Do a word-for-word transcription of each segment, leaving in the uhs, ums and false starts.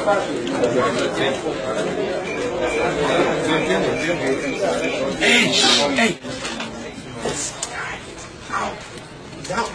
Hey, shh, hey. This guy. Ow. He's out.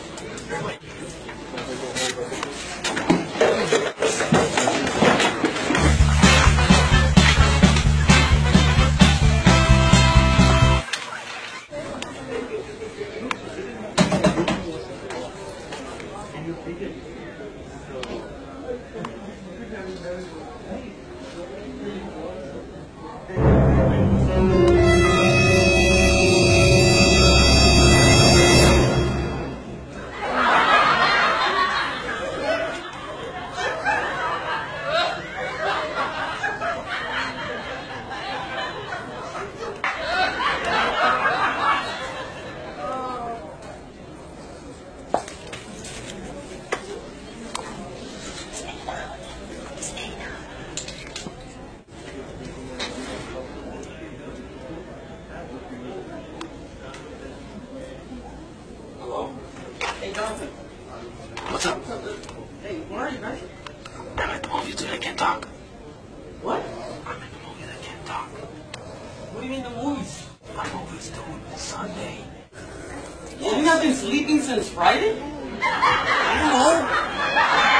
Jonathan. What's up? Hey, where are you, guys? I'm at the movies, dude. I can't talk. What? I'm at the movies. I can't talk. What do you mean the movies? My movies, dude. It's Sunday. You have been sleeping since Friday? I don't know.